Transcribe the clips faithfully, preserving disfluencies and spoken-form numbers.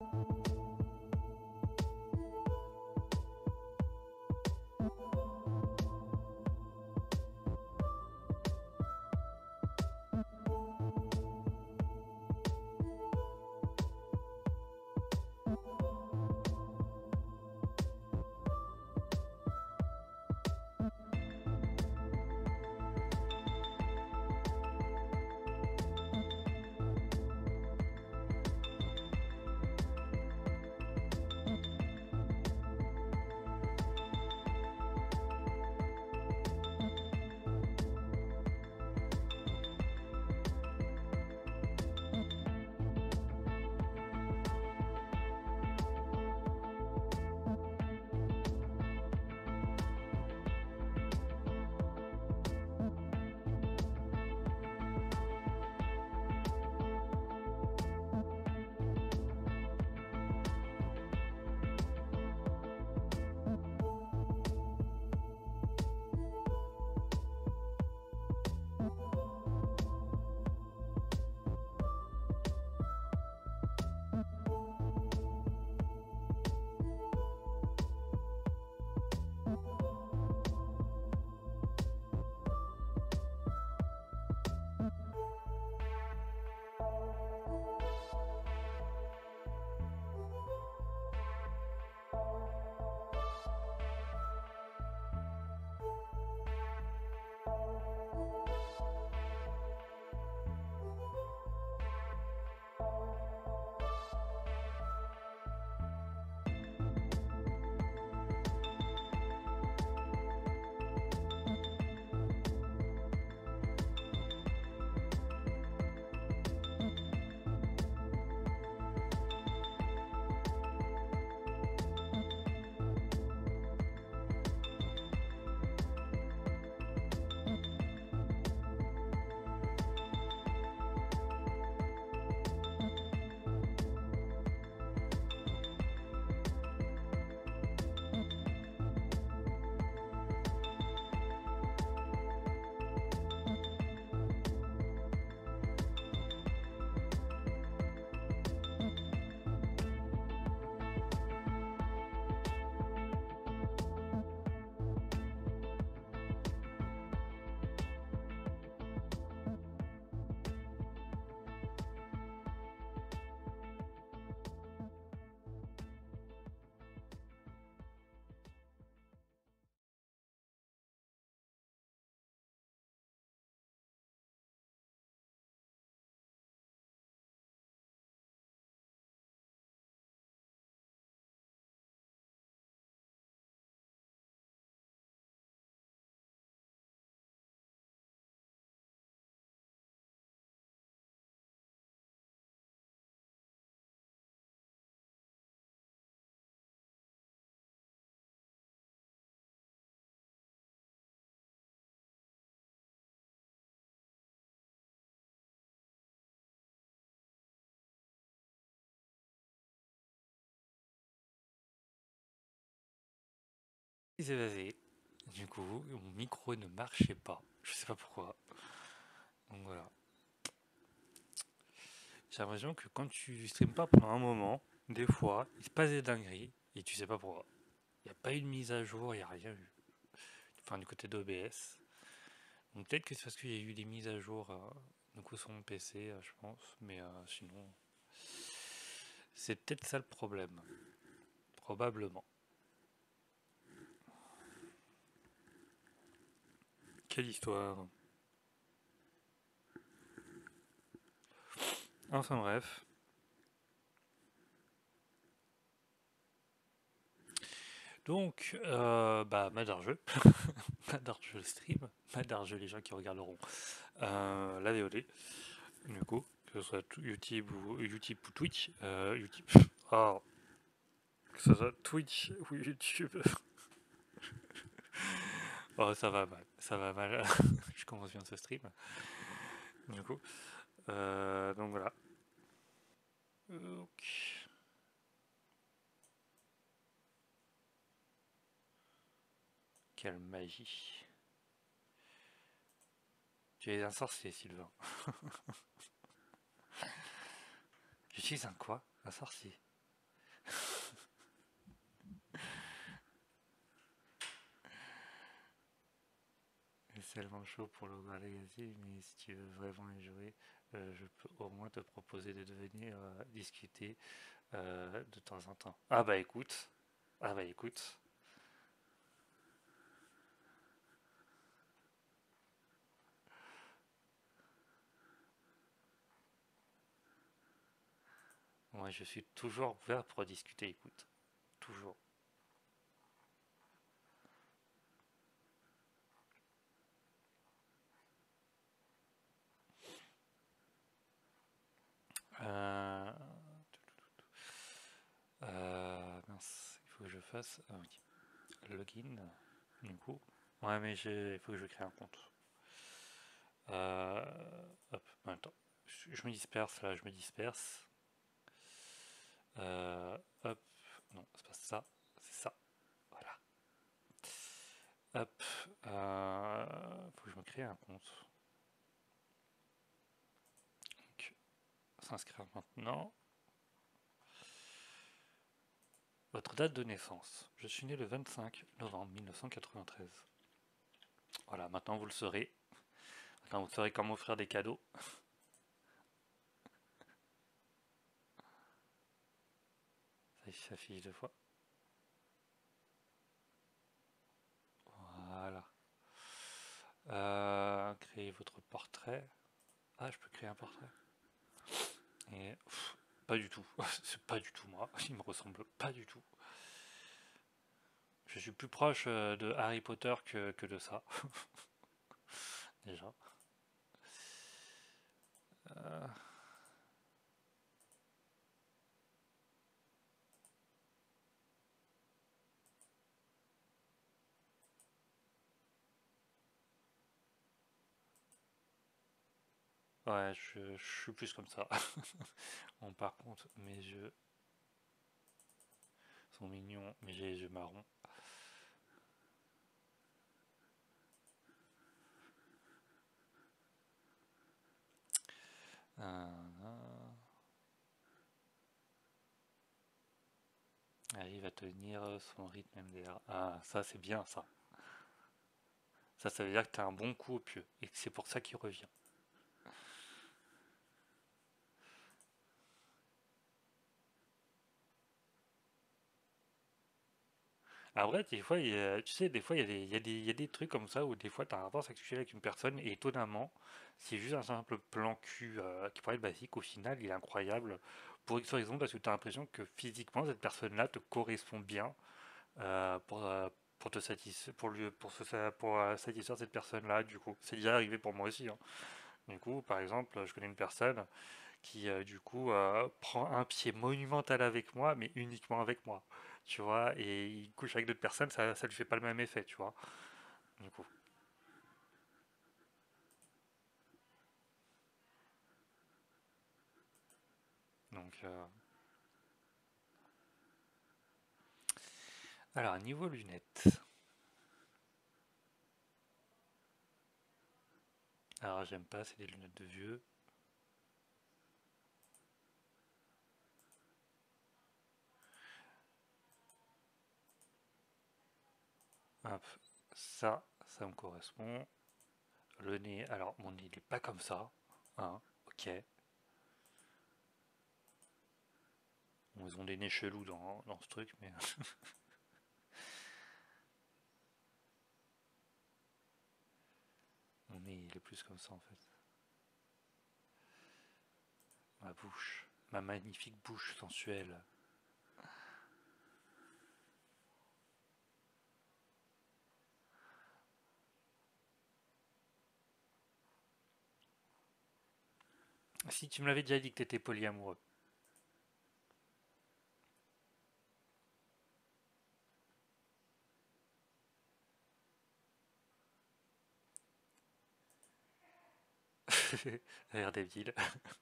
Il s'est passé. Du coup, mon micro ne marchait pas. Je sais pas pourquoi. Donc voilà. J'ai l'impression que quand tu streames pas pendant un moment, des fois, il se passe des dingueries et tu sais pas pourquoi. Il n'y a pas eu de mise à jour, il n'y a rien eu. Enfin, du côté d'O B S. Donc peut-être que c'est parce qu'il y a eu des mises à jour euh, du coup sur mon P C, euh, je pense. Mais euh, sinon, c'est peut-être ça le problème. Probablement. Quelle histoire. Enfin bref. Donc, euh, bah, Madarjeu, Madarjeu stream, Madarjeu les gens qui regarderont euh, la V O D, du coup, que ce soit YouTube ou, YouTube ou Twitch, euh, YouTube, oh, que ce soit Twitch ou YouTube, oh ça va mal, ça va mal, je commence bien ce stream, du coup, euh, donc voilà. Ok. Quelle magie. Tu es un sorcier, Sylvain. Je suis un quoi? Un sorcier. tellement chaud pour le Galaxy, mais si tu veux vraiment y jouer, euh, je peux au moins te proposer de devenir euh, discuter euh, de temps en temps. Ah bah écoute, ah bah écoute, moi je suis toujours ouvert pour discuter, écoute, toujours. Euh, euh, mince, il faut que je fasse ah oui, login, du coup. Ouais mais j'ai, il faut que je crée un compte. Euh, hop, attends, je, je me disperse là, je me disperse. Euh, hop, non, c'est pas ça, c'est ça. Voilà. Hop, euh, faut que je me crée un compte. Donc, s'inscrire maintenant. Votre date de naissance. Je suis né le vingt-cinq novembre mille neuf cent quatre-vingt-treize. Voilà, maintenant vous le saurez. Maintenant vous saurez comment offrir des cadeaux. Ça s'affiche deux fois. Voilà. Euh, créez votre portrait. Ah, je peux créer un portrait. Et pff, pas du tout. C'est pas du tout moi. Il me ressemble pas du tout. Je suis plus proche euh, de Harry Potter que, que de ça, déjà. Euh, ouais, je, je suis plus comme ça. Bon, par contre, mes yeux sont mignons, mais j'ai les yeux marrons. Euh, arrive à tenir son rythme M D R. Ah, ça c'est bien ça. Ça, ça veut dire que t'as un bon coup au pieu et que c'est pour ça qu'il revient. Après, des fois, il y a- tu sais, des fois, il y a des, il y a des, il y a des trucs comme ça où des fois, tu as un rapport sexuel avec une personne et étonnamment, c'est juste un simple plan cul euh, qui pourrait être basique. Au final, il est incroyable pour X raison parce que tu as l'impression que physiquement, cette personne-là te correspond bien euh, pour, euh, pour te satisfaire, pour lui, pour se, pour euh, satisfaire cette personne-là. Du coup, c'est déjà arrivé pour moi aussi, hein. Du coup, par exemple, je connais une personne qui euh, du coup euh, prend un pied monumental avec moi, mais uniquement avec moi, tu vois, et il couche avec d'autres personnes, ça, ça lui fait pas le même effet, tu vois, du coup. Donc, euh, alors, niveau lunettes, alors j'aime pas, c'est des lunettes de vieux. Hop, ça, ça me correspond. Le nez, alors mon nez il est pas comme ça, hein, ok. Bon, ils ont des nez chelous dans, dans ce truc, mais mon nez il est plus comme ça en fait. Ma bouche, ma magnifique bouche sensuelle. Si tu me l'avais déjà dit que t'étais polyamoureux. Daredevil.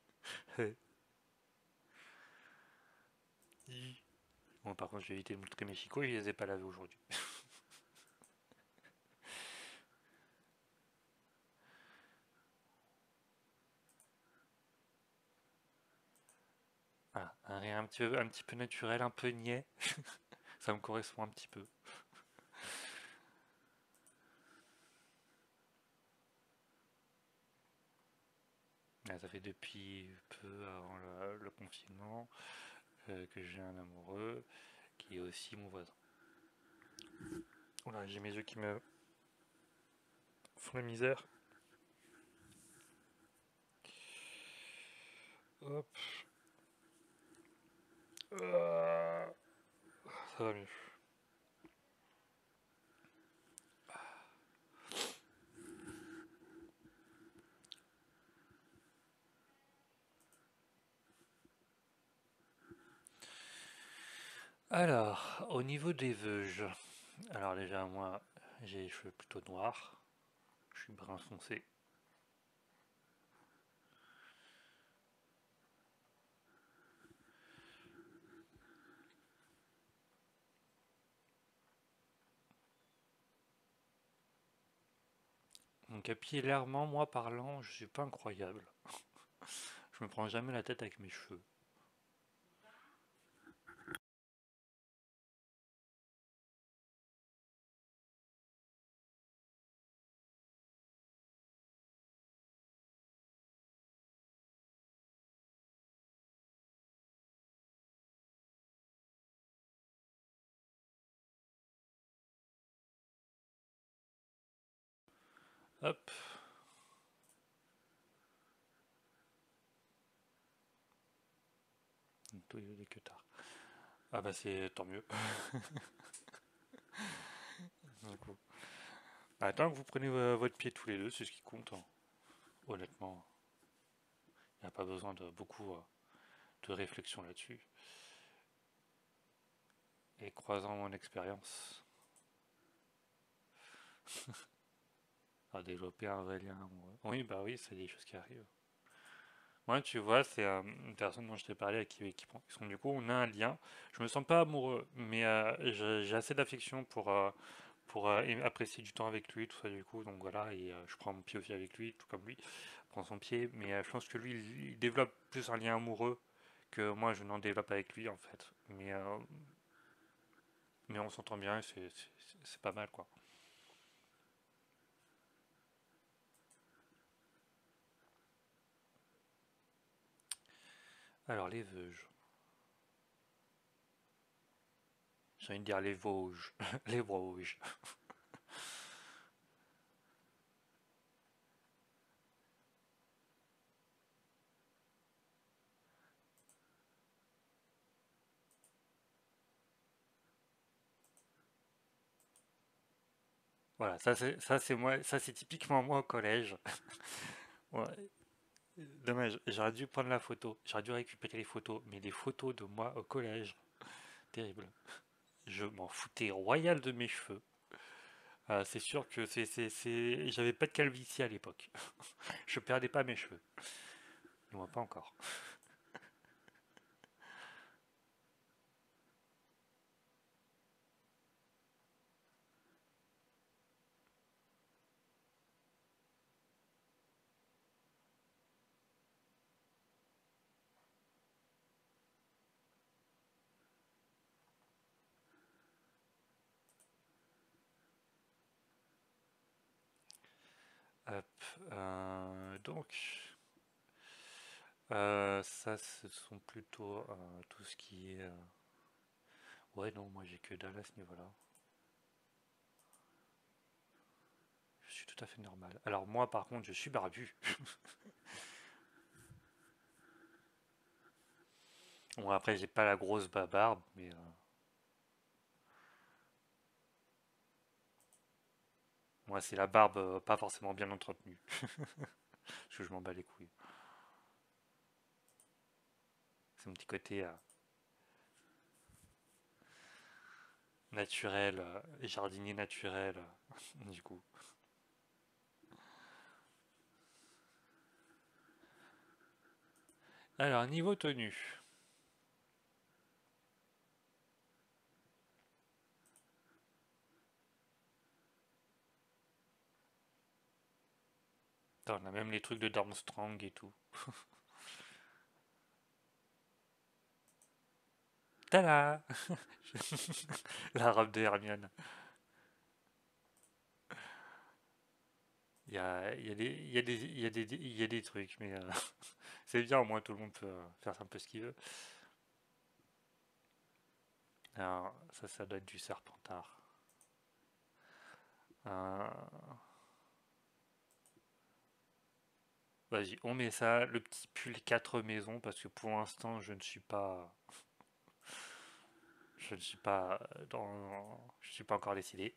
Bon, par contre, j'ai évité de montrer mes chicots, je les ai pas lavés aujourd'hui. Voilà, un rien un petit peu, un petit peu naturel, un peu niais, ça me correspond un petit peu. Ah, ça fait depuis peu avant le, le confinement euh, que j'ai un amoureux qui est aussi mon voisin. Voilà, j'ai mes yeux qui me font la misère. Hop. Ah, ça va mieux. Alors, au niveau des veuges, alors déjà moi j'ai les cheveux plutôt noirs, je suis brun foncé. Donc capillairement, moi parlant, je suis pas incroyable. Je me prends jamais la tête avec mes cheveux. Hop, tout est que tard. Ah bah c'est tant mieux. Du coup. Attends que vous prenez euh, votre pied tous les deux, c'est ce qui compte, hein. Honnêtement, il n'y a pas besoin de beaucoup euh, de réflexion là-dessus. Et croisant mon expérience, à développer un vrai lien amoureux. Oui, bah oui, c'est des choses qui arrivent. Moi, tu vois, c'est euh, une personne dont je t'ai parlé avec qui, qui prend. Parce que du coup, on a un lien. Je me sens pas amoureux, mais euh, j'ai j'ai assez d'affection pour, euh, pour euh, aim- apprécier du temps avec lui, tout ça, du coup. Donc voilà, et euh, je prends mon pied aussi avec lui, tout comme lui prend son pied. Mais euh, je pense que lui, il, il développe plus un lien amoureux que moi, je n'en développe avec lui, en fait. Mais, euh, mais on s'entend bien, et c'est c'est- c'est pas mal, quoi. Alors, les Vosges. J'ai envie de dire les Vosges. Les Vosges. Voilà, ça c'est ça c'est moi, ça c'est typiquement moi au collège. Ouais, dommage, j'aurais dû prendre la photo, j'aurais dû récupérer les photos, mais les photos de moi au collège, terrible. Je m'en foutais royal de mes cheveux. Euh, c'est sûr que c'est, c'est, c'est... j'avais pas de calvitie à l'époque. Je perdais pas mes cheveux. Moi pas encore. Hop, euh, donc, euh, ça ce sont plutôt euh, tout ce qui est... euh, Ouais non, moi j'ai que dalle à ce niveau-là. Je suis tout à fait normal. Alors moi par contre je suis barbu. Bon après j'ai pas la grosse barbe, mais... euh, Moi, c'est la barbe euh, pas forcément bien entretenue. Parce que je m'en bats les couilles. C'est mon petit côté euh, naturel, euh, jardinier naturel, euh, du coup. Alors, niveau tenue. Putain, on a même les trucs de Darmstrong et tout. Tada! La robe de Hermione. Il y a, il y a des, il y a des, il y a des, il y a des trucs, mais euh, c'est bien, au moins tout le monde peut euh, faire un peu ce qu'il veut. Alors, ça, ça doit être du serpentard. Euh, Vas-y, on met ça, le petit pull quatre maisons, parce que pour l'instant, je ne suis pas, je ne suis pas dans, je suis pas encore décidé.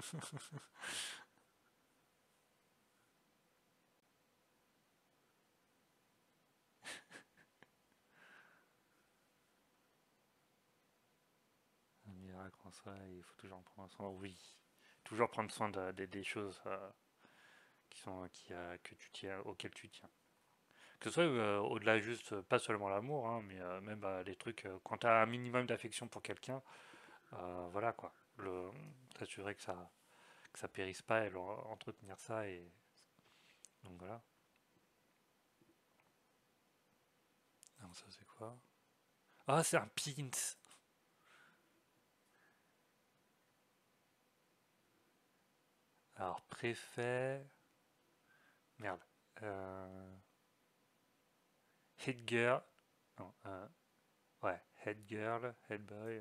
Un miracle en soi, il faut toujours en prendre soin. Oui, toujours prendre soin de- de- des choses euh, qui sont, qui, euh, que tu tiens, auxquelles tu tiens. Que ce soit euh, au-delà juste, euh, pas seulement l'amour, hein, mais euh, même euh, les trucs, euh, quand tu as un minimum d'affection pour quelqu'un, euh, voilà quoi. Le, t'assurer que ça, que ça périsse pas et leur- entretenir ça et donc voilà. Alors ça c'est quoi? Ah, c'est un pint. Alors préfet, merde. Euh, Head girl, non, euh, ouais, head girl, head boy.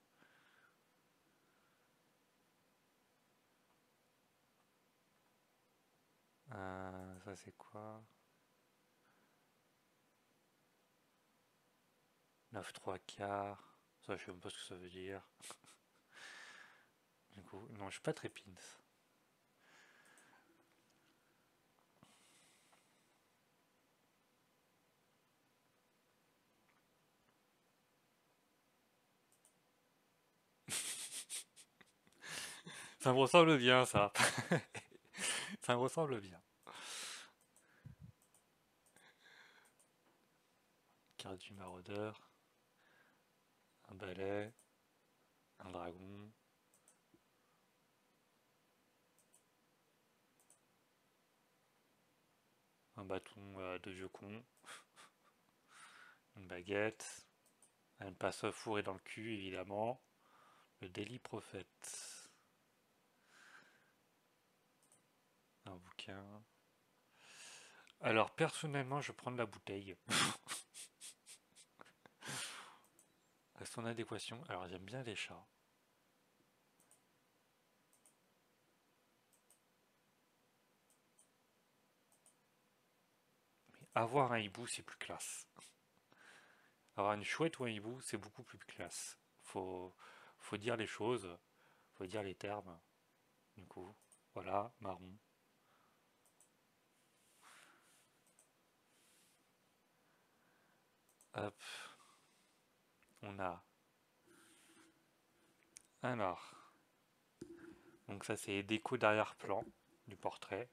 Euh, ça c'est quoi? Neuf trois quarts. Ça je sais même pas ce que ça veut dire. Du coup, non, je suis pas très pins. Ça me ressemble bien ça. Ça me ressemble bien. Carte du maraudeur, un balai, un dragon, un bâton euh, de vieux con, une baguette, un passe fourré dans le cul évidemment, le délit prophète, un bouquin. Alors personnellement je prends de la bouteille. À son adéquation. Alors j'aime bien les chats. Mais avoir un hibou c'est plus classe. Avoir une chouette ou un hibou c'est beaucoup plus classe. Faut, faut dire les choses, faut dire les termes. Du coup, voilà, marron. Hop, on a. Alors, donc ça c'est déco d'arrière-plan du portrait.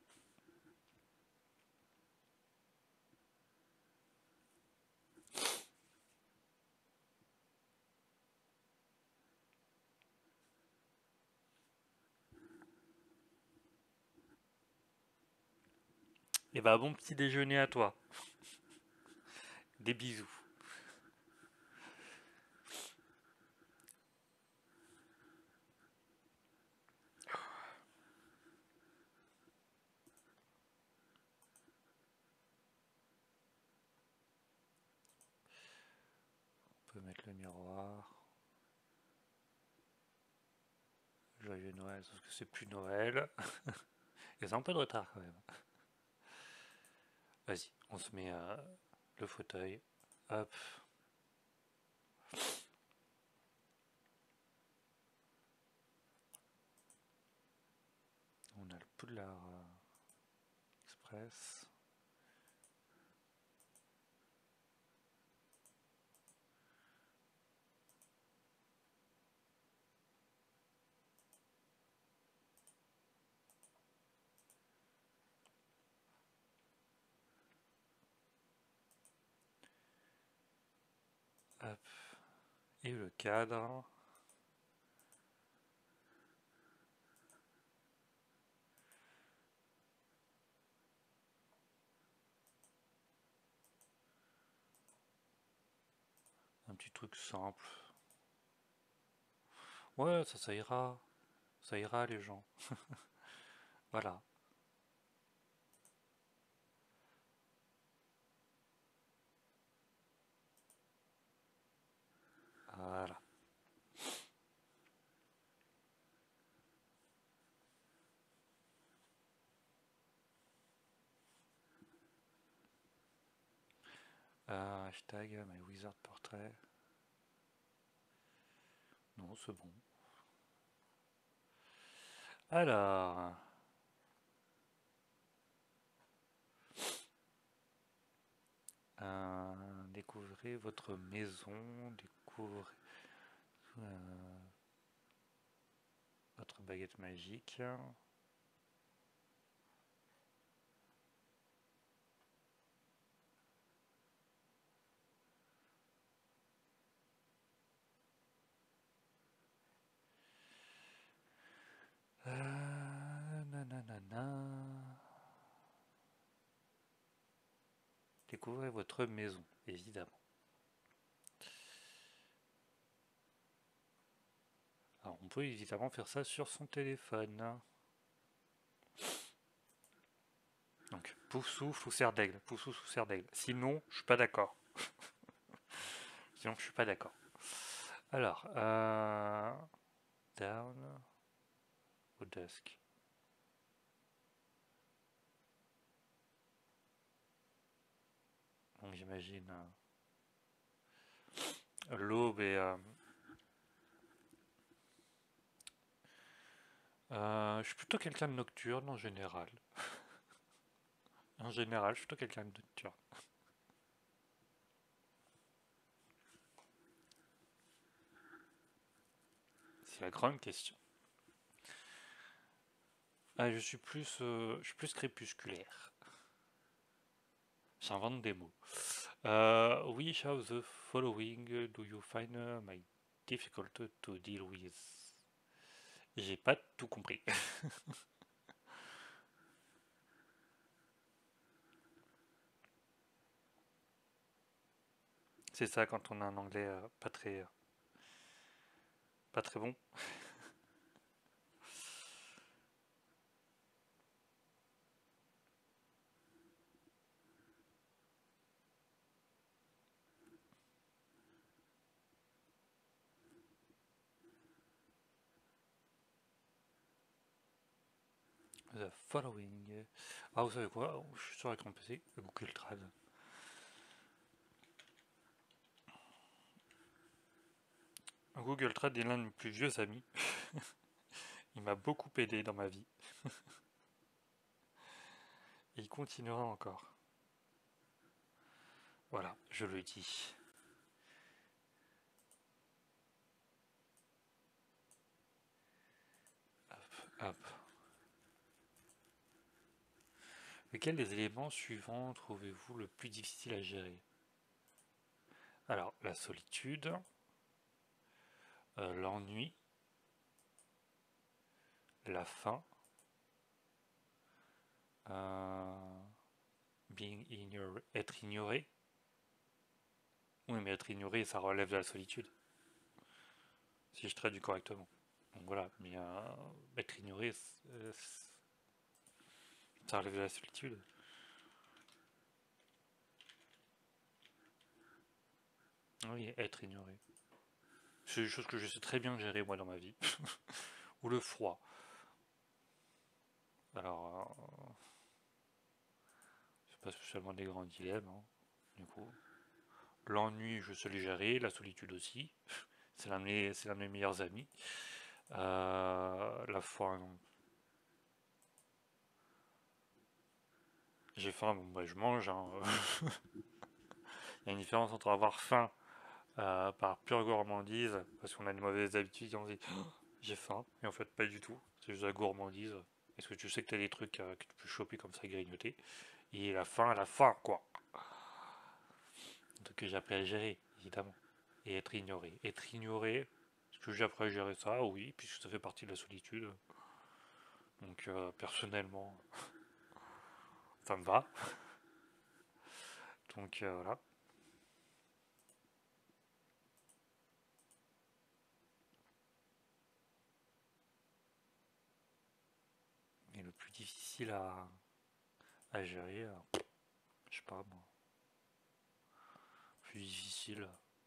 Et bah bon petit déjeuner à toi. Des bisous. On peut mettre le miroir. Joyeux Noël, sauf que c'est plus Noël. Et c'est un peu de retard quand même. Vas-y, on se met euh, le fauteuil. Hop, on a le Poudlard euh, Express. Hop, et le cadre. Un petit truc simple. Ouais, ça, ça ira. Ça ira les gens. Voilà. Euh, hashtag my wizard portrait. Non, c'est bon. Alors, euh, découvrez votre maison, découvrez euh, votre baguette magique. Euh, nanana. Découvrez votre maison, évidemment. Alors, on peut évidemment faire ça sur son téléphone. Donc, Poufsouffle ou Serre d'Aigle. Poufsouffle ou Serre d'Aigle. Sinon, je suis pas d'accord. Sinon, je suis pas d'accord. Alors, euh, down au dusk. Donc, j'imagine euh, l'aube et euh, euh, je suis plutôt quelqu'un de nocturne en général. En général, je suis plutôt quelqu'un de nocturne. C'est la grande question. Ah, je suis plus, euh, je suis plus crépusculaire. J'invente des mots. Uh, which of the following do you find uh, my difficult to deal with? J'ai pas tout compris. C'est ça quand on a un anglais euh, pas très, euh, pas très bon. The following. Ah, vous savez quoi? Je suis sur écran P C, Google Trad. Google Trad est l'un de mes plus vieux amis. Il m'a beaucoup aidé dans ma vie. Et il continuera encore. Voilà, je le dis. Hop, hop. Lequel des éléments suivants trouvez-vous le plus difficile à gérer? Alors, la solitude, euh, l'ennui, la faim, euh, being ignoré, être ignoré. Oui, mais être ignoré, ça relève de la solitude, si je traduis correctement. Donc voilà, mais euh, être ignoré, euh, ça relève de la solitude. Oui, être ignoré. C'est une chose que je sais très bien gérer moi dans ma vie. Ou le froid. Alors, euh, c'est pas spécialement des grands dilemmes, hein, du coup. L'ennui, je sais les gérer, la solitude aussi. C'est l'un de mes, c'est l'un de mes meilleurs amis. Euh, la faim, non. J'ai faim, bon bah je mange, hein. Il y a une différence entre avoir faim euh, par pure gourmandise, parce qu'on a une mauvaise habitude et on se dit oh, j'ai faim, et en fait pas du tout, c'est juste la gourmandise. Est-ce que tu sais que tu as des trucs euh, que tu peux choper comme ça, grignoter, et la faim, la faim quoi. Donc j'ai appris à gérer, évidemment. Et être ignoré. Être ignoré, est-ce que j'ai appris à gérer ça? Oui, puisque ça fait partie de la solitude. Donc euh, personnellement, ça me va. Donc euh, voilà. Et le plus difficile à, à gérer, euh, je sais pas moi. Plus difficile.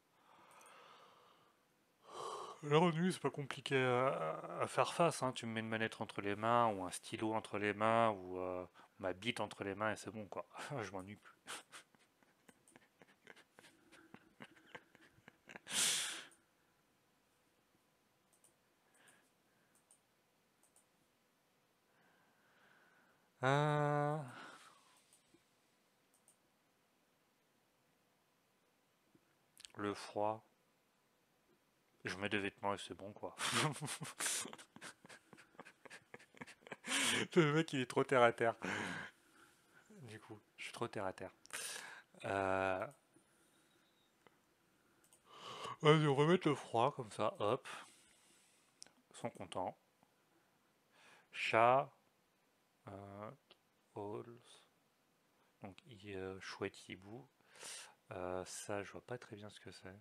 L'ennui, c'est pas compliqué à, à faire face, hein. Tu me mets une manette entre les mains, ou un stylo entre les mains, ou euh, ma bite entre les mains, et c'est bon quoi. Je m'ennuie plus. Euh, le froid. Je mets des vêtements et c'est bon quoi. Le mec il est trop terre à terre. Du coup, je suis trop terre à terre. Euh... Vas-y, on va mettre le froid comme ça, hop. Ils sont contents. Chat, euh, halls, donc il, euh, chouette hibou. Euh, ça, je vois pas très bien ce que c'est.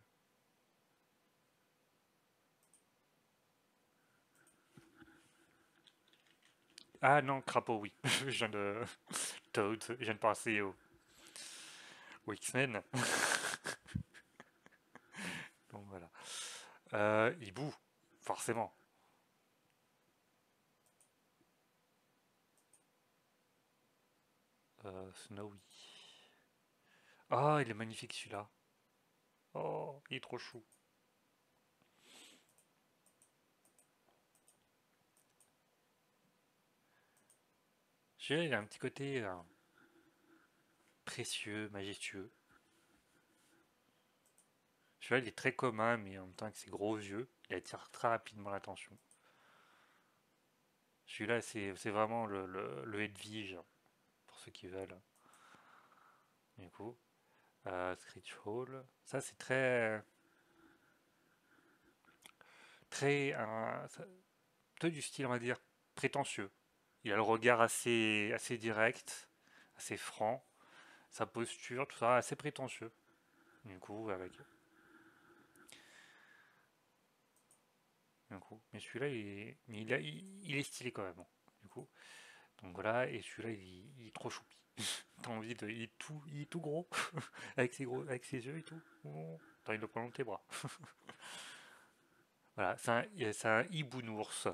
Ah non, crapaud, oui. Je viens de. Toad, je viens de penser au, au X-Men. Donc voilà. Euh, hibou, forcément. Euh, Snowy. Oh, il est magnifique celui-là. Oh, il est trop chou. Celui-là, il a un petit côté euh, précieux, majestueux. Celui-là, il est très commun, mais en même temps, avec ses gros yeux, il attire très rapidement l'attention. Celui-là, c'est c'est vraiment le, le, le Edwige, pour ceux qui veulent. Du coup, euh, Screech Hall. Ça, c'est très, très, euh, ça- plutôt du style, on va dire, prétentieux. Il a le regard assez, assez direct, assez franc. Sa posture, tout ça, assez prétentieux. Du coup, avec. Du coup. Mais celui-là, il est, mais il, a- il- il est stylé quand même, hein, du coup. Donc voilà, et celui-là, il, il est trop choupi. T'as envie de. Il est tout, il est tout gros, avec ses gros, avec ses yeux et tout. Oh, t'as envie de le prendre dans tes bras. Voilà, c'est un, c'est un hibounours.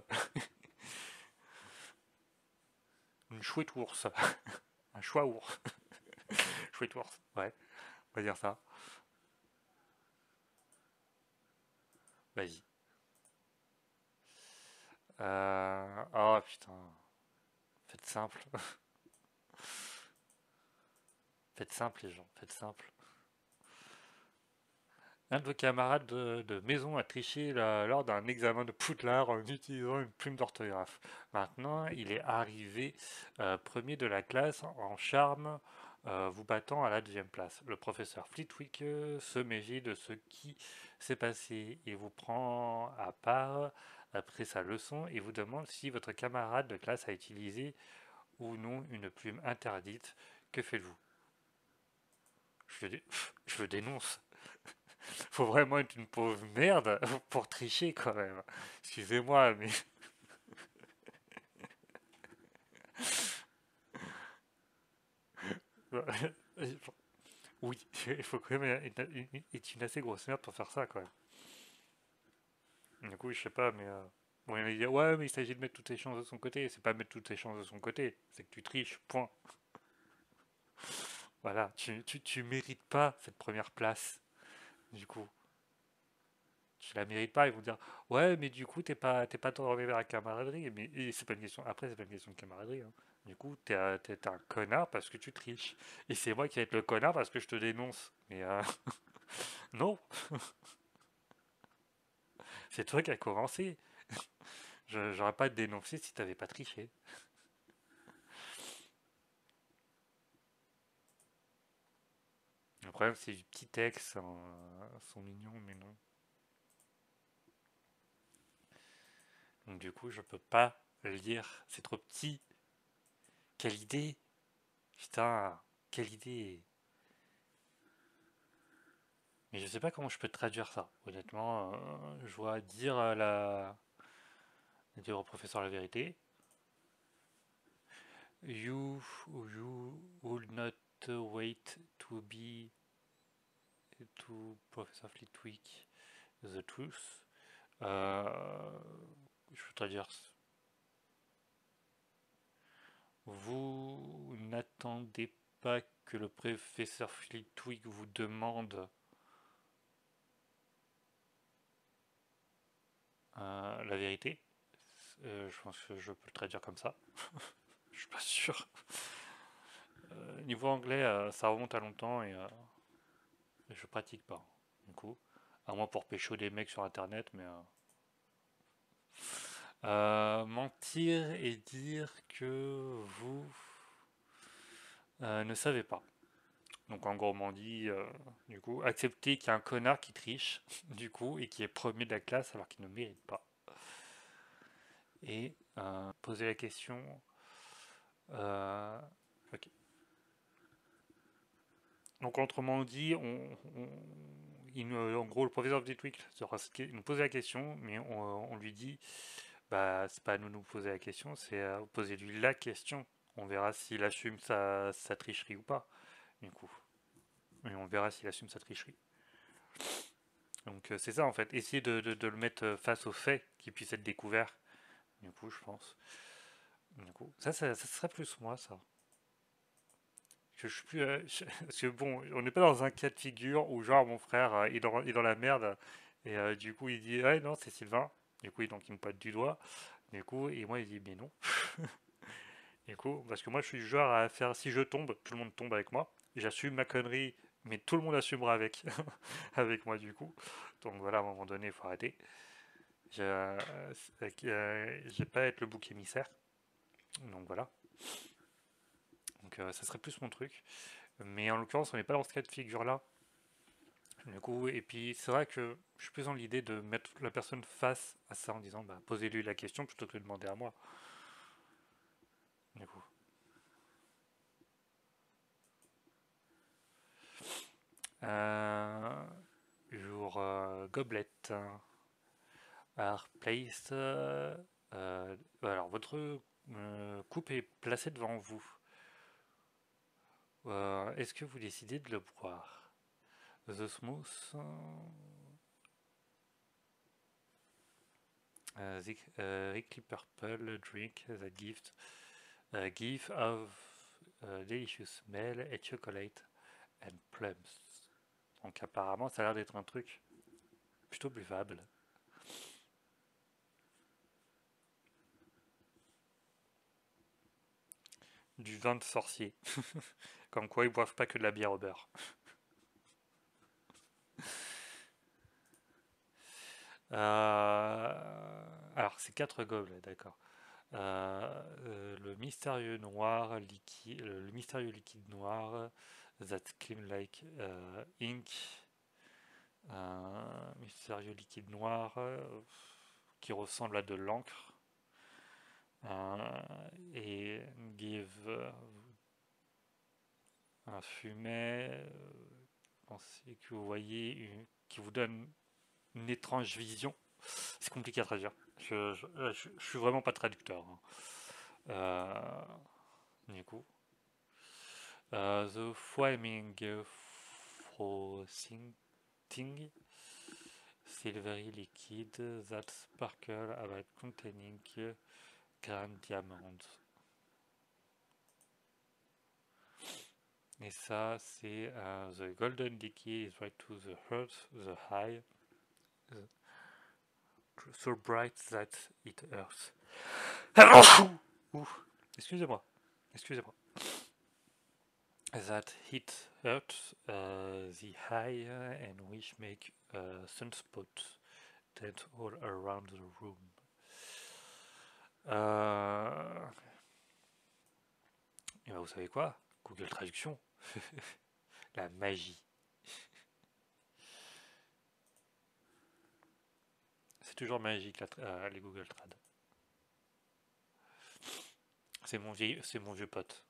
Une chouette ours. Un choix ours. Chouette ours. Ouais, on va dire ça. Vas-y. Euh... Oh putain. Faites simple. Faites simple les gens. Faites simple. Un de vos camarades de, de maison a triché la- lors d'un examen de Poudlard en utilisant une plume d'orthographe. Maintenant, il est arrivé euh, premier de la classe en charme, euh, vous battant à la deuxième place. Le professeur Flitwick euh, se méfie de ce qui s'est passé et vous prend à part après sa leçon et vous demande si votre camarade de classe a utilisé ou non une plume interdite. Que faites-vous? Je le, dé- je le dénonce. Faut vraiment être une pauvre merde pour tricher quand même. Excusez-moi, mais oui, il faut quand même être une, une- être une assez grosse merde pour faire ça quand même. Du coup, je sais pas, mais euh, bon, il va dire ouais, mais il s'agit de mettre toutes les chances de son côté. C'est pas mettre toutes les chances de son côté, c'est que tu triches. Point. Voilà, tu, tu, tu mérites pas cette première place. Du coup, tu la mérites pas. Ils vont dire ouais, mais du coup, t'es pas t'es pas tourné vers la camaraderie. Mais et c'est pas une question. Après, c'est pas une question de camaraderie, hein. Du coup, t'es un, t'es- t'es un connard parce que tu triches. Et c'est moi qui vais être le connard parce que je te dénonce. Mais euh, non, c'est toi qui as commencé. Je j'aurais pas à te dénoncer si t'avais pas triché. Le problème, c'est du petit texte, hein, ils sont mignons, mais non. Donc du coup, je peux pas le lire. C'est trop petit. Quelle idée! Putain, quelle idée! Mais je sais pas comment je peux traduire ça. Honnêtement, euh, je dois dire à la... dire au professeur la vérité. You, you would not wait to be to Professor Flitwick the truth. Euh, je veux dire, vous n'attendez pas que le professeur Flitwick vous demande euh, la vérité. Euh, je pense que je peux le traduire comme ça. je suis pas sûr. Euh, niveau anglais, euh, ça remonte à longtemps et euh, je pratique pas. Du coup, à moins pour pécho des mecs sur internet, mais euh, euh, mentir et dire que vous euh, ne savez pas. Donc en gros, on dit, euh, du coup, accepter qu'il y a un connard qui triche, du coup, et qui est premier de la classe alors qu'il ne mérite pas. Et euh, poser la question. euh, ok. Donc autrement dit, on, on- il nous- en gros, le professeur Flitwick il nous posait la question, mais on, on lui dit, bah, c'est pas à nous de nous poser la question, c'est à poser lui la question. On verra s'il assume sa, sa tricherie ou pas, du coup. Et on verra s'il assume sa tricherie. Donc euh, c'est ça en fait, essayer de, de- de le mettre euh, face aux faits qui puissent être découverts, du coup, je pense. Du coup, ça, ça, ça serait plus moi, ça. Je, je suis plus, euh, je- parce que bon, on n'est pas dans un cas de figure où genre mon frère euh, est dans, est dans la merde et euh, du coup il dit ouais non c'est Sylvain. Du coup il, donc il me pointe du doigt. Du coup et moi il dit mais non. Du coup parce que moi je suis du genre à faire si je tombe tout le monde tombe avec moi. J'assume ma connerie mais tout le monde assumera avec avec moi du coup. Donc voilà à un moment donné il faut arrêter. Je euh, euh, j'ai pas à être le bouc émissaire. Donc voilà. Donc euh, ça serait plus mon truc. Mais en l'occurrence on n'est pas dans ce cas de figure là. Du coup, et puis c'est vrai que je suis plus dans l'idée de mettre la personne face à ça en disant bah, posez-lui la question plutôt que de demander à moi. Du coup. Euh, jour euh, Goblet. Alors, place. euh, euh, alors, votre euh, coupe est placée devant vous. Euh, Est-ce que vous décidez de le boire? The smooth. Uh, the uh, Rickly Purple drink that gift uh, give of uh, delicious smell et chocolate and plums. Donc apparemment ça a l'air d'être un truc plutôt buvable. Du vin de sorcier. Comme quoi ils boivent pas que de la bière au beurre. Euh, Alors c'est quatre gobelets, d'accord. Euh, euh, le mystérieux noir liquide, le mystérieux liquide noir that clean like uh, ink. Un mystérieux liquide noir euh, qui ressemble à de l'encre. Euh, et give euh, un fumet euh, pensez que vous voyez une- qui vous donne une étrange vision. C'est compliqué à traduire. Je, je, je- je suis vraiment pas traducteur, hein. Euh, du coup, euh, the flaming frosting silvery liquid that sparkle about containing grand diamond. Et ça, c'est uh, the golden liquid is right to the heart, the high, the, so bright that it hurts. Ouh, excusez-moi, excusez-moi. That it hurts uh, the high and which make a sunspot that all around the room. Euh... Et ben vous savez quoi? Google Traduction. La magie. C'est toujours magique la euh, les Google Trad. C'est mon, vieil, c'est mon vieux pote.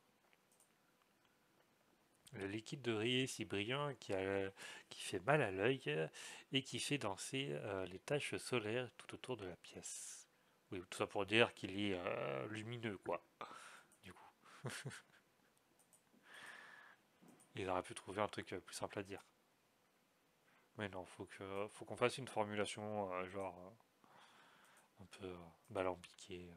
Le liquide de riz si brillant qui, a, qui fait mal à l'œil et qui fait danser euh, les taches solaires tout autour de la pièce. Oui, tout ça pour dire qu'il est euh, lumineux, quoi. Du coup, il aurait pu trouver un truc euh, plus simple à dire. Mais non, faut que, faut qu'on fasse une formulation euh, genre euh, un peu euh, balambiquée.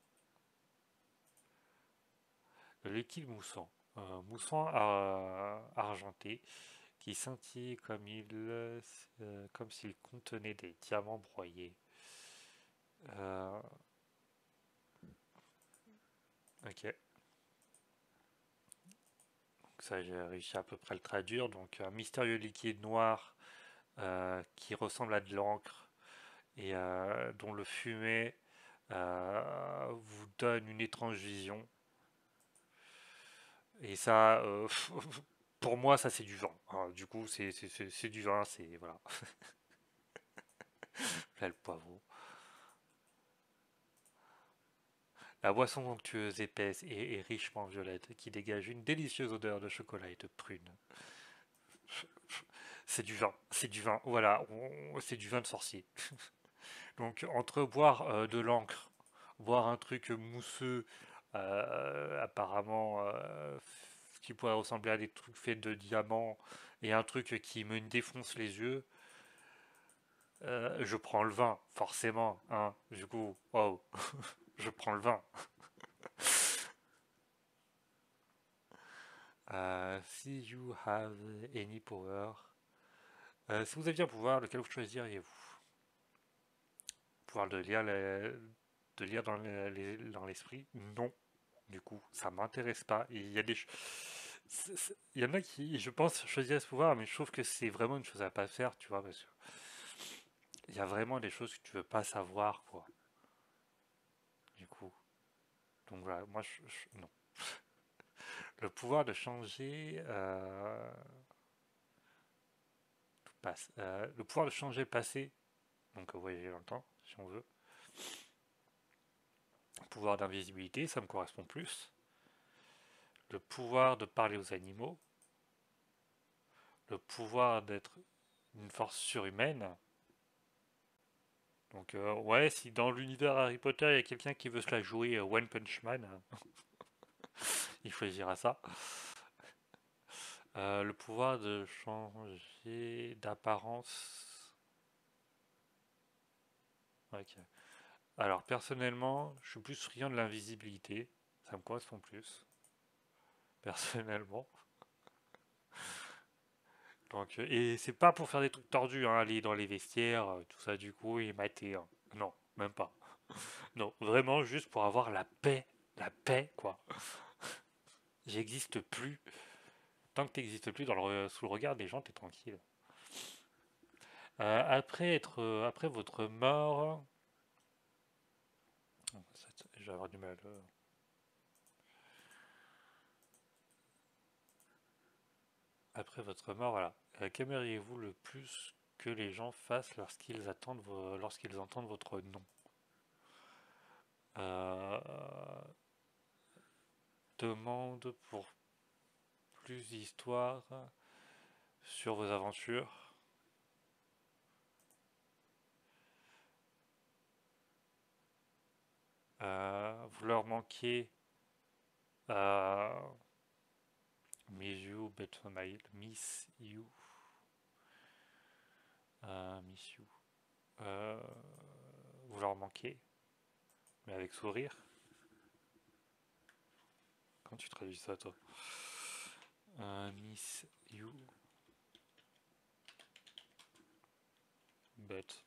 Le liquide moussant, euh, moussant euh, argenté, qui scintille comme il, euh, comme s'il contenait des diamants broyés. Euh, ok. Ça, j'ai réussi à peu près à le traduire. Donc, un mystérieux liquide noir euh, qui ressemble à de l'encre et euh, dont le fumet euh, vous donne une étrange vision. Et ça, euh, pour moi, ça c'est du vin. Hein, du coup, c'est c'est- c'est- c'est du vin, c'est voilà. Là, le poivron. La boisson onctueuse, épaisse et, et richement violette, qui dégage une délicieuse odeur de chocolat et de prune. C'est du vin, c'est du vin. Voilà, on- c'est du vin de sorcier. Donc, entre boire euh, de l'encre, boire un truc mousseux, euh, apparemment euh, qui pourrait ressembler à des trucs faits de diamants, et un truc qui me défonce les yeux, euh, je prends le vin, forcément. Hein. Du coup, oh, je prends le vin. Euh, si you have any power, euh, si vous aviez un pouvoir, lequel vous choisiriez-vous? Pouvoir de lire, les- de lire dans les- les- dans l'esprit? Non. Du coup, ça m'intéresse pas. Et il y a des, ch- c'est- c'est- il y en a qui, je pense, choisiraient ce pouvoir, mais je trouve que c'est vraiment une chose à pas faire, tu vois, parce qu'il y a vraiment des choses que tu veux pas savoir, quoi. Du coup, donc voilà, moi, je, je- non. Le pouvoir de changer, euh, tout passe. Euh, le pouvoir de changer le passé, donc euh, voyager dans le temps, si on veut. Le pouvoir d'invisibilité, ça me correspond plus. Le pouvoir de parler aux animaux. Le pouvoir d'être une force surhumaine. Donc euh, ouais, si dans l'univers Harry Potter il y a quelqu'un qui veut se la jouer euh, One Punch Man, euh, il choisira ça. Euh, le pouvoir de changer d'apparence. Ok. Alors personnellement, je suis plus friand de l'invisibilité. Ça me correspond plus, personnellement. Donc, euh, et c'est pas pour faire des trucs tordus, hein, aller dans les vestiaires, euh, tout ça du coup, et mater. Hein. Non, même pas. Non, vraiment juste pour avoir la paix. La paix, quoi. J'existe plus. Tant que t'existes plus dans le, sous le regard des gens, t'es tranquille. Euh, après être, euh, après votre mort, je vais avoir du mal. euh. Après votre mort, voilà. Euh, Qu'aimeriez-vous le plus que les gens fassent lorsqu'ils attendent, vo- lorsqu'ils entendent votre nom? Euh, Demande pour plus d'histoires sur vos aventures. Euh, vous leur manquez. Euh, Miss you, but my miss you. Euh, miss you. Euh, vous leur manquez, mais avec sourire. Quand tu traduis ça, toi? Euh, miss you, but.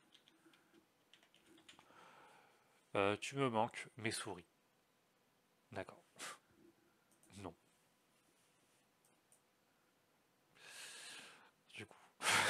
Euh, tu me manques, mais souris. D'accord. Non. Du coup.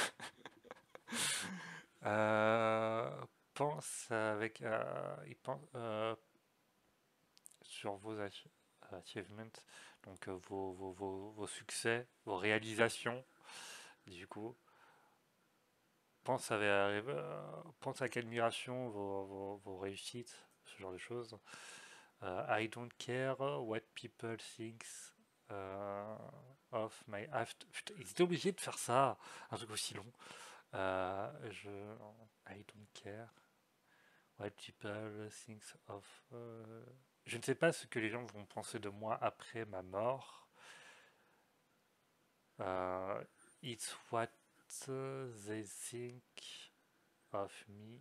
Euh, pense avec. Euh, il pense, euh, sur vos ach- achievements, donc euh, vos, vos, vos, vos succès, vos réalisations. Du coup, pense à, euh, pense avec admiration vos, vos, vos réussites, ce genre de choses. Euh, I don't care what people think euh, of my. Ah, put- putain, ils étaient obligés de faire ça, un truc aussi long. Euh, je. I don't care what people think of. euh, Je ne sais pas ce que les gens vont penser de moi après ma mort. Euh, it's what they think of me.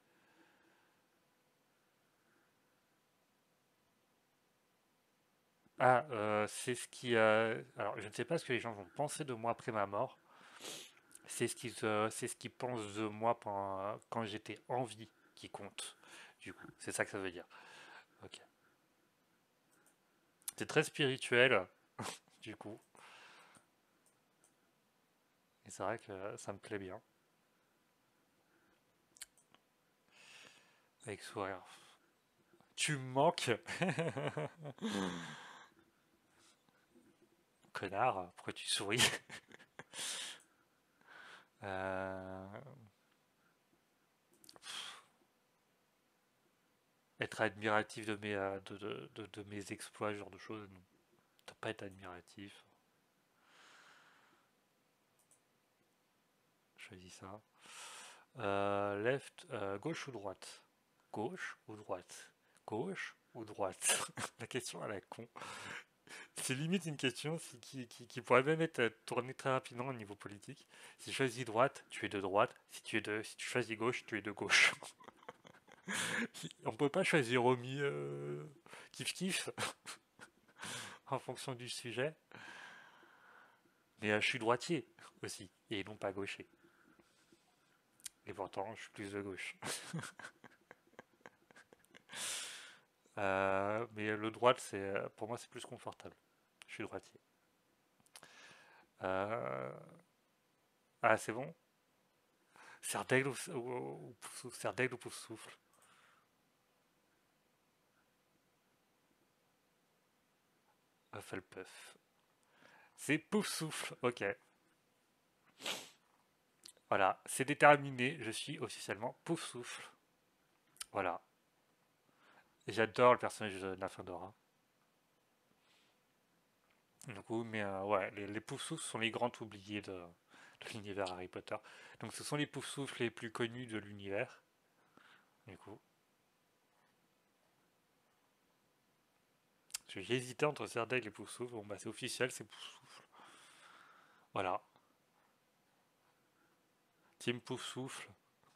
Ah, euh, c'est ce qui. Euh, alors, je ne sais pas ce que les gens vont penser de moi après ma mort. C'est ce qu'ils, euh, c'est ce qu'ils pensent de moi pendant- quand j'étais en vie qui compte. Du coup, c'est ça que ça veut dire. Ok. C'est très spirituel, du coup. Et c'est vrai que ça me plaît bien. Avec sourire. Tu me manques. Connard, pourquoi tu souris? Euh, Être admiratif de mes, euh, de, de- de- de mes exploits, ce genre de choses, non. T'as pas être admiratif. Je choisis ça. Euh, left, euh, gauche ou droite? Gauche ou droite? Gauche ou droite? La question à la con. C'est limite une question si- qui, qui- qui pourrait même être euh, tournée très rapidement au niveau politique. Si tu choisis droite, tu es de droite. Si tu es de, si tu choisis gauche, tu es de gauche. On peut pas choisir au milieu kiff kiff en fonction du sujet. Mais euh, je suis droitier aussi, et non pas gaucher. Et pourtant, je suis plus de gauche. Euh, mais le droite, c'est, euh, pour moi, c'est plus confortable. Je suis droitier. Euh, Ah, c'est bon? Serdaigle ou, ou, ou, Pouf- Serdaigle ou Poufsouffle? Hufflepuff. C'est Poufsouffle, ok. Voilà, c'est déterminé, je suis officiellement Poufsouffle. Voilà. Et j'adore le personnage de Nafindora. Du coup, mais euh, ouais, les, les Poufsouffles sont les grands oubliés de, de l'univers Harry Potter. Donc ce sont les Poufsouffles les plus connus de l'univers. Du coup, j'ai hésité entre Serdaigle et Poufsouffle. Bon bah c'est officiel, c'est Poufsouffle. Voilà. Team Poufsouffle.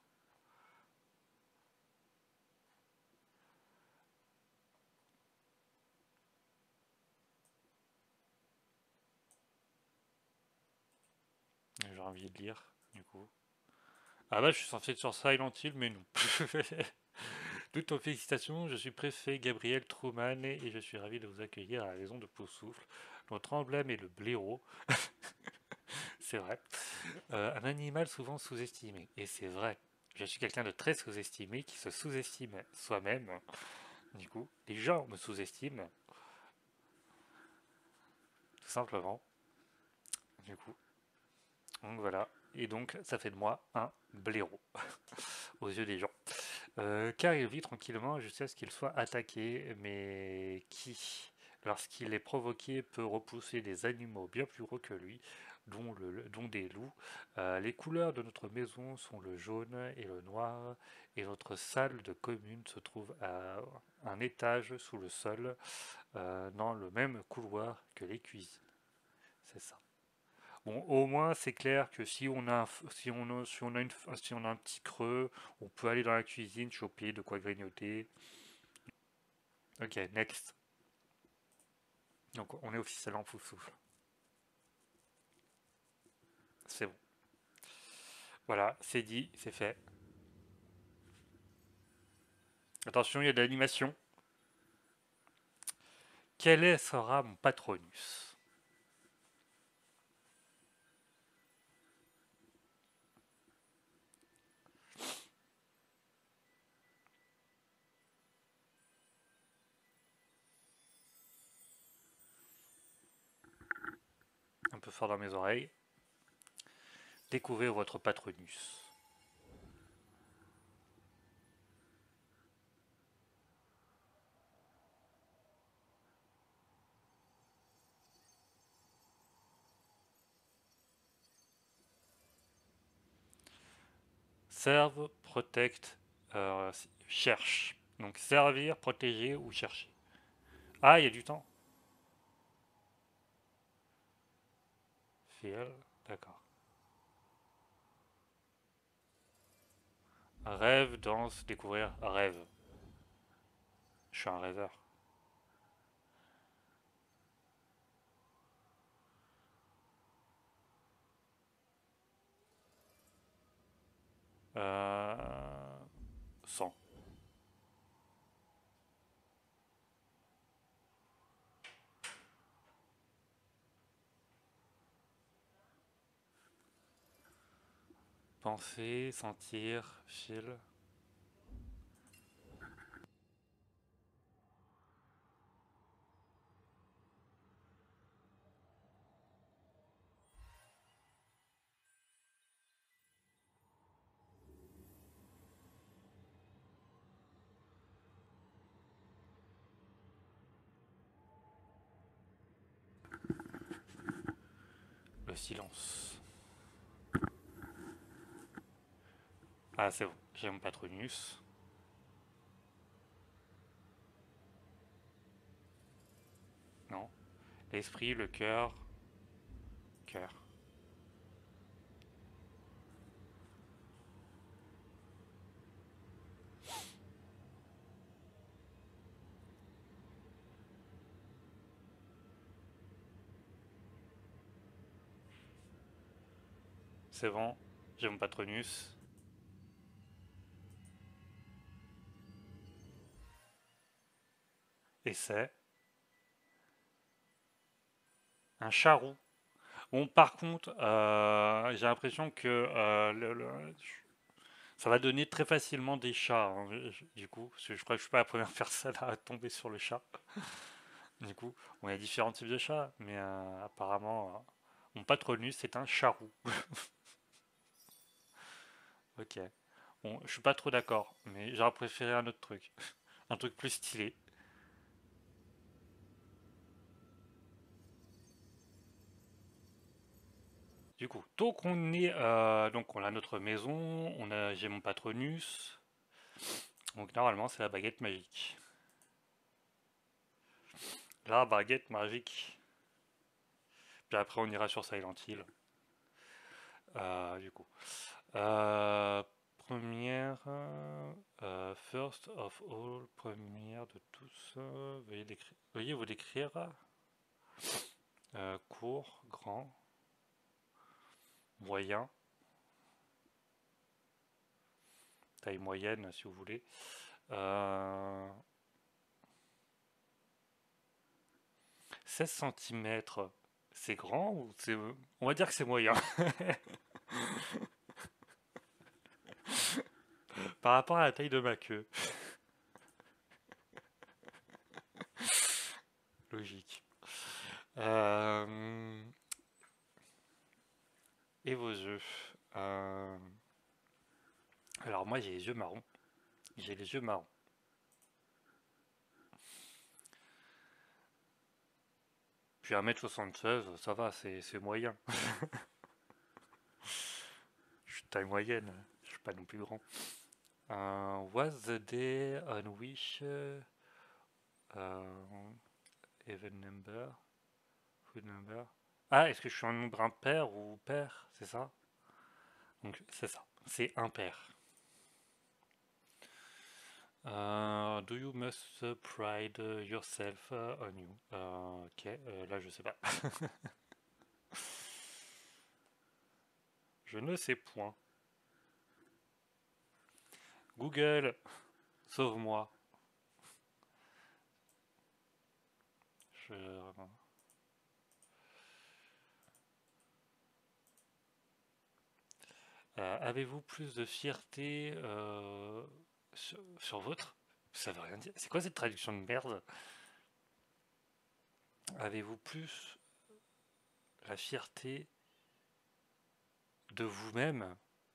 J'ai envie de lire, du coup. Ah bah je suis censé être sur Silent Hill, mais non. Toutes nos félicitations, je suis préfet Gabriel Truman et je suis ravi de vous accueillir à la maison de Poufsouffle. Notre emblème est le blaireau, c'est vrai. Euh, un animal souvent sous-estimé. Et c'est vrai. Je suis quelqu'un de très sous-estimé qui se sous-estime soi-même. Du coup, les gens me sous-estiment, tout simplement. Du coup, donc voilà. Et donc, ça fait de moi un blaireau aux yeux des gens. Euh, car il vit tranquillement jusqu'à ce qu'il soit attaqué, mais qui, lorsqu'il est provoqué, peut repousser des animaux bien plus gros que lui, dont, le, dont des loups. Euh, les couleurs de notre maison sont le jaune et le noir, et notre salle de commune se trouve à un étage sous le sol, euh, dans le même couloir que les cuisines. C'est ça. Bon, au moins c'est clair que si on a un, si on a, si on a une, si on a un petit creux, on peut aller dans la cuisine, choper de quoi grignoter. Ok, next. Donc on est officiellement pouf souffle. C'est bon. Voilà, c'est dit, c'est fait. Attention, il y a de l'animation. Quel est sera mon patronus? Un peu fort dans mes oreilles. Découvrez votre patronus. Serve, protect, euh, cherche. Donc servir, protéger ou chercher. Ah, il y a du temps. Feel, d'accord. Rêve, danse, découvrir, rêve. Je suis un rêveur. Euh... cent. Penser, sentir, feel. Le silence. Ah, c'est bon, j'ai mon patronus. Non. L'esprit, le cœur. Cœur. C'est bon, j'ai mon patronus. Et c'est un charroux. Bon, par contre, euh, j'ai l'impression que euh, le- le- ça va donner très facilement des chats, hein, je- du coup, parce que je crois que je suis pas la première personne à tomber sur le chat. Du coup, bon, il y a différents types de chats, mais euh, apparemment, euh, mon patronus c'est un charroux. Ok. Bon, je suis pas trop d'accord, mais j'aurais préféré un autre truc, un truc plus stylé. Du coup, donc on est, euh, donc on a notre maison, on a, j'ai mon patronus, donc normalement c'est la baguette magique. La baguette magique. Puis après, on ira sur Silent Hill. Euh, du coup. Euh, première. euh, first of all. Première de tous. euh, veuillez, décrire, veuillez vous décrire. Euh, court, grand, moyen. Taille moyenne, si vous voulez. Euh, seize centimètres. C'est grand ou c'est. On va dire que c'est moyen. Par rapport à la taille de ma queue. Logique. Euh, et vos œufs. Euh, Alors moi j'ai les yeux marrons. J'ai les yeux marrons. Puis un mètre soixante-seize, ça va, c'est c'est moyen. Je suis de taille moyenne, je suis pas non plus grand. Euh, was the day on which uh, even number, food number. Ah, est-ce que je suis un nombre impair ou pair, c'est ça? Donc c'est ça, c'est impair. Euh, do you must pride yourself uh, on you? Euh, ok, euh, là je sais pas. Je ne sais point. Google, sauve-moi. Je... Euh, avez-vous plus de fierté euh, sur, sur votre... Ça veut rien dire. C'est quoi cette traduction de merde? Avez-vous plus la fierté de vous-même?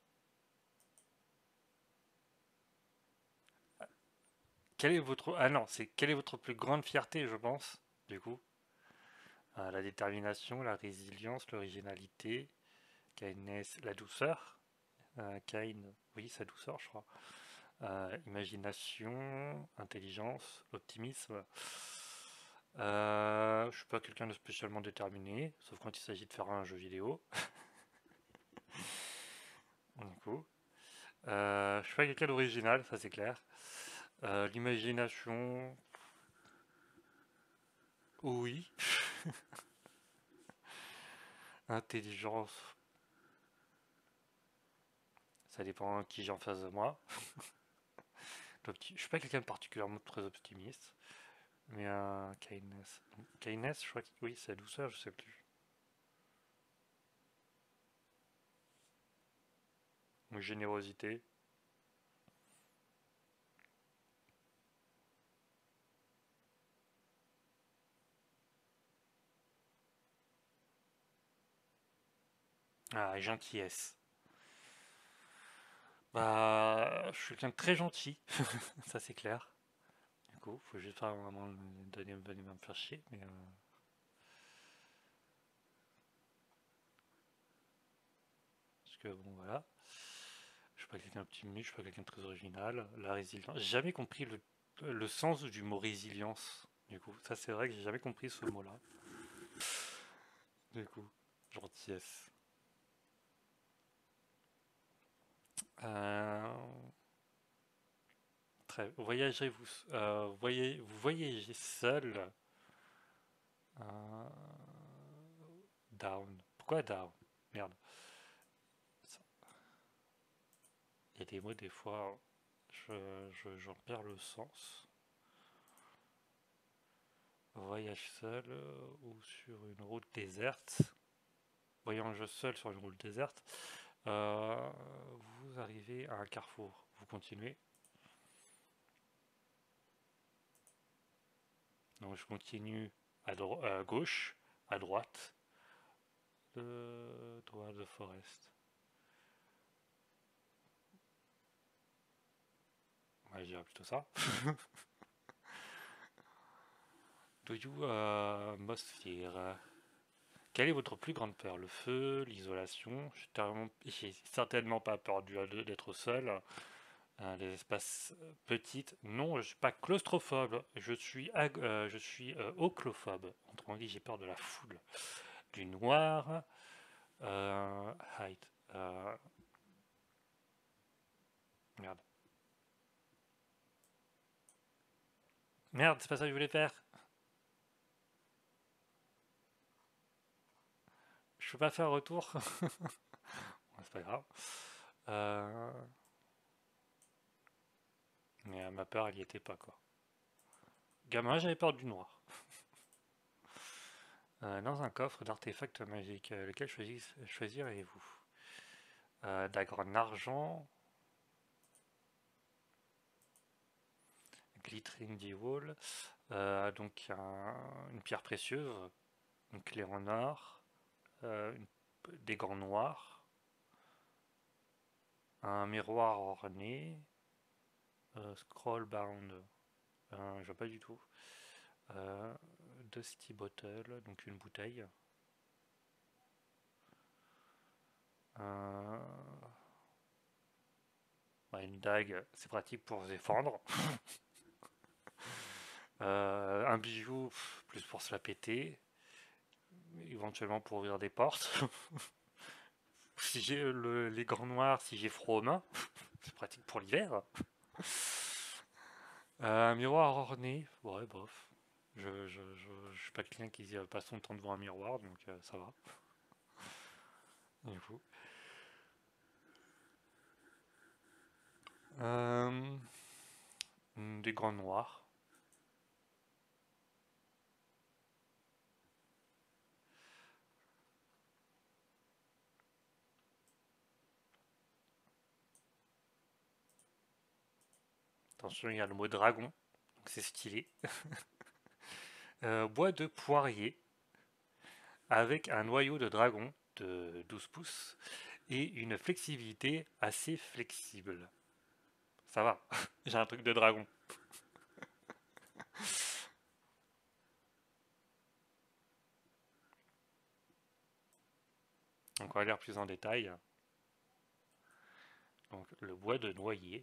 Quelle est votre... Ah non, c'est quelle est votre plus grande fierté, je pense, du coup. Euh, la détermination, la résilience, l'originalité, kindness, la douceur. Euh, kind, oui, sa douceur, je crois. Euh, imagination, intelligence, optimisme. Euh, je suis pas quelqu'un de spécialement déterminé, sauf quand il s'agit de faire un jeu vidéo. Du coup, euh, je suis pas quelqu'un d'original, ça c'est clair. Euh, l'imagination, oui. Intelligence, ça dépend qui j'ai en face de moi. Je suis pas quelqu'un de particulièrement très optimiste, mais un kindness. Kindness, je crois que oui, c'est la douceur, je sais plus. générosité. Ah, gentillesse. Bah, je suis quelqu'un de très gentil, ça c'est clair. Du coup, faut juste pas vraiment me donner, venir me faire chier, mais euh, parce que bon voilà, je suis pas quelqu'un d'optimiste, je suis pas quelqu'un de très original. La résilience, j'ai jamais compris le, le sens du mot résilience. Du coup, ça c'est vrai que j'ai jamais compris ce mot-là. Du coup, gentillesse. Euh, très, voyagerez-vous, euh, voyez, vous voyagez seul. euh, Down. Pourquoi down? Merde. Il y a des mots, des fois, je, je- j'en perds le sens. Voyage seul euh, ou sur une route déserte. Voyage seul sur une route déserte. Euh, vous arrivez à un carrefour. Vous continuez. Donc je continue à, dro- à gauche, à droite. De droit de forest. Ouais, je dirais plutôt ça. Do you uh, most fear? Quelle est votre plus grande peur? Le feu, l'isolation? J'ai certainement pas peur du- d'être seul. Euh, les espaces euh, petites. Non, je suis pas claustrophobe. Je suis, ag- euh, je suis euh, oclophobe. Autrement dit, j'ai peur de la foule, du noir. Euh, height. Euh, merde. Merde, c'est pas ça que je voulais faire. Je peux pas faire un retour. Bon, c'est pas grave. Euh, mais euh, ma peur, elle y était pas, quoi. Gamin, j'avais peur du noir. Euh, dans un coffre d'artefacts magiques, euh, lequel choisis- choisirez-vous? euh, Dagre en argent, glittering jewel, euh, donc un- une pierre précieuse, une clé en or, euh, une- des gants noirs, un miroir orné, euh, scroll bound, euh, je vois pas du tout, euh, dusty bottle, donc une bouteille, euh, ouais, une dague, c'est pratique pour se défendre. Euh, un bijou, pff, plus pour se la péter, éventuellement pour ouvrir des portes. Si j'ai le- les gants noirs, si j'ai froid aux mains, c'est pratique pour l'hiver. Euh, un miroir orné, ouais, bof. Je, je, je, je suis pas quelqu'un qui euh, passe son temps devant un miroir, donc euh, ça va. Du coup. Euh, des gants noirs. Attention, il y a le mot dragon, donc c'est stylé. Euh, bois de poirier avec un noyau de dragon de douze pouces et une flexibilité assez flexible. Ça va, j'ai un truc de dragon. Donc on va lire plus en détail. Donc le bois de noyer.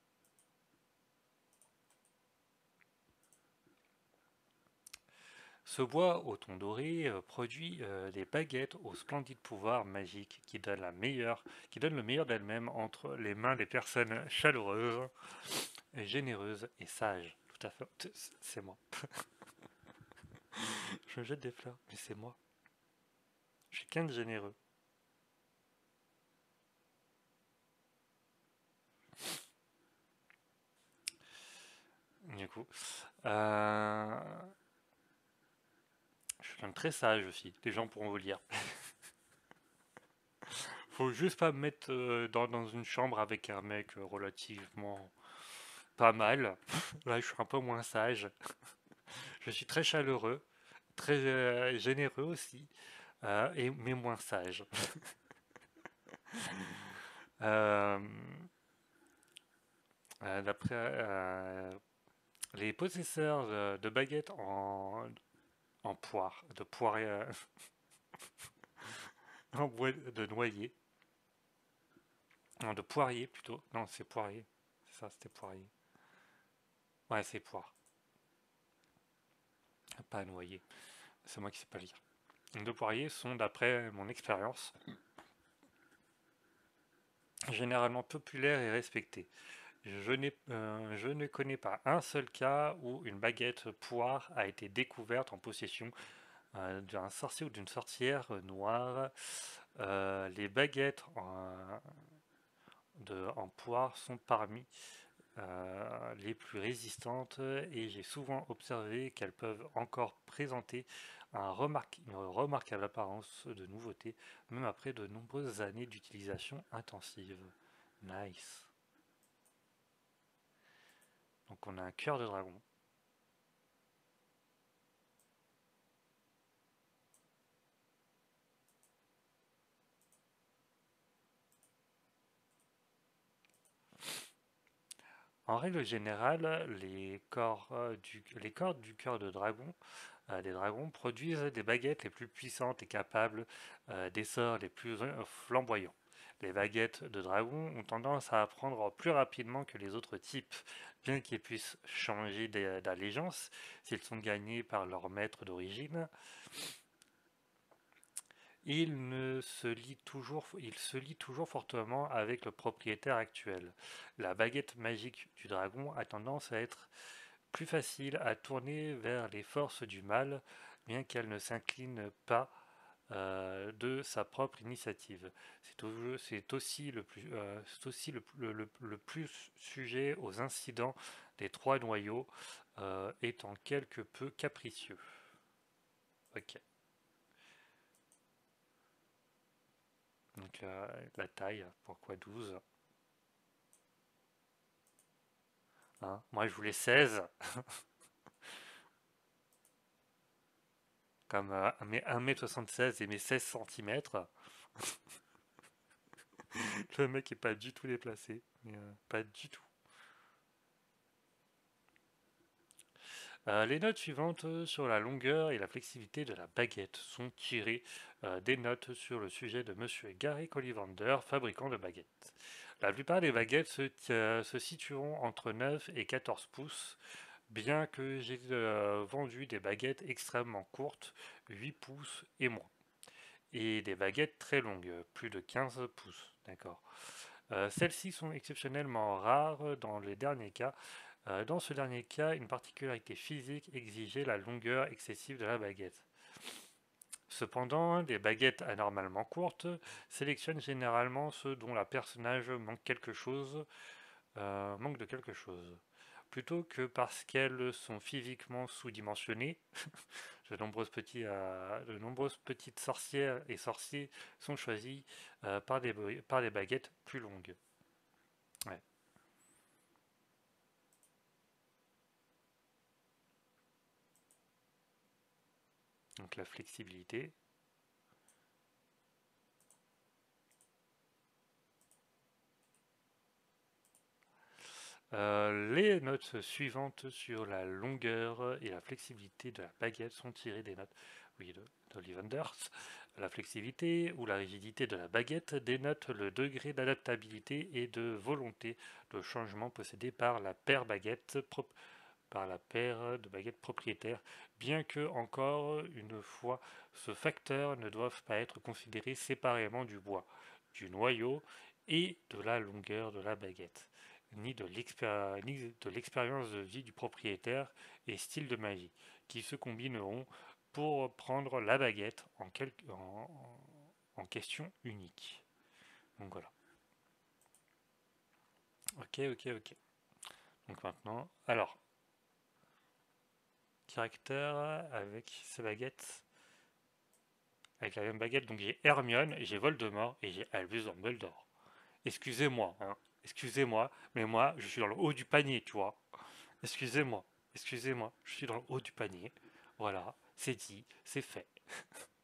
Ce bois au ton doré euh, produit euh, des baguettes au splendide pouvoir magique qui donne la meilleure, qui donne le meilleur d'elle-même entre les mains des personnes chaleureuses, généreuses et sages. Tout à fait, c'est moi. Je me jette des fleurs, mais c'est moi. Je suis qu'un de généreux. Du coup, euh, je suis quelqu'un de très sage aussi. Les gens pourront vous lire. Faut juste pas me mettre euh, dans, dans une chambre avec un mec euh, relativement pas mal. Là, je suis un peu moins sage. Je suis très chaleureux, très euh, généreux aussi, euh, et, mais moins sage. Euh, euh, D'après euh, les possesseurs de, de baguettes en, en poire, de poire, euh, en bois de noyer, non, de poirier plutôt. Non, c'est poirier. C'est ça, c'était poirier. Ouais, c'est poire, pas noyer. C'est moi qui sais pas lire. De poirier sont, d'après mon expérience, généralement populaires et respectés. Je, n'ai, euh, je ne connais pas un seul cas où une baguette poire a été découverte en possession euh, d'un sorcier ou d'une sorcière noire. Euh, les baguettes en, de, en poire sont parmi euh, les plus résistantes et j'ai souvent observé qu'elles peuvent encore présenter un remarque, une remarquable apparence de nouveauté, même après de nombreuses années d'utilisation intensive. Nice. Donc on a un cœur de dragon. En règle générale, les corps, euh, du, les cordes du cœur de dragon, euh, des dragons produisent des baguettes les plus puissantes et capables euh, des sorts les plus euh, flamboyants. Les baguettes de dragon ont tendance à apprendre plus rapidement que les autres types, bien qu'ils puissent changer d'allégeance s'ils sont gagnés par leur maître d'origine. Il ne se lie toujours, il se lie toujours fortement avec le propriétaire actuel. La baguette magique du dragon a tendance à être plus facile à tourner vers les forces du mal, bien qu'elle ne s'incline pas euh, de sa propre initiative. C'est au- c'est aussi, le plus, euh, c'est aussi le, le- le- le plus sujet aux incidents des trois noyaux, euh, étant quelque peu capricieux. Ok. Donc euh, la taille, pourquoi douze, hein? Moi je voulais seize, comme euh, mes un mètre soixante-seize et mes seize centimètres. Le mec est pas du tout déplacé, mais euh, pas du tout. Euh, les notes suivantes euh, sur la longueur et la flexibilité de la baguette sont tirées euh, des notes sur le sujet de Monsieur Gary Ollivander, fabricant de baguettes. La plupart des baguettes se, euh, se situeront entre neuf et quatorze pouces, bien que j'ai euh, vendu des baguettes extrêmement courtes, huit pouces et moins, et des baguettes très longues, plus de quinze pouces. D'accord. Euh, Celles-ci sont exceptionnellement rares dans les derniers cas. Euh, dans ce dernier cas, une particularité physique exigeait la longueur excessive de la baguette. Cependant, les baguettes anormalement courtes sélectionnent généralement ceux dont la personnage manque quelque chose, euh, manque de quelque chose. Plutôt que parce qu'elles sont physiquement sous-dimensionnées, de nombreuses, petits, euh, de nombreuses petites sorcières et sorciers sont choisis euh, par, des, par des baguettes plus longues. Ouais. Donc la flexibilité. Euh, les notes suivantes sur la longueur et la flexibilité de la baguette sont tirées des notes, oui, de, d'Ollivanders. La flexibilité ou la rigidité de la baguette dénote le degré d'adaptabilité et de volonté de changement possédé par la paire baguette par la paire de baguettes propriétaires, bien que, encore une fois, ce facteur ne doive pas être considéré séparément du bois, du noyau et de la longueur de la baguette, ni de l'expérience de vie du propriétaire et style de magie, qui se combineront pour prendre la baguette en, quelque, en, en question unique. Donc voilà. Ok, ok, ok. Donc maintenant, alors, caractère avec ses baguettes. avec la même baguette. Donc j'ai Hermione, j'ai Voldemort et j'ai Albus Dumbledore. Excusez-moi, hein. Excusez-moi, mais moi, je suis dans le haut du panier, tu vois. Excusez-moi, excusez-moi, je suis dans le haut du panier. Voilà, c'est dit, c'est fait.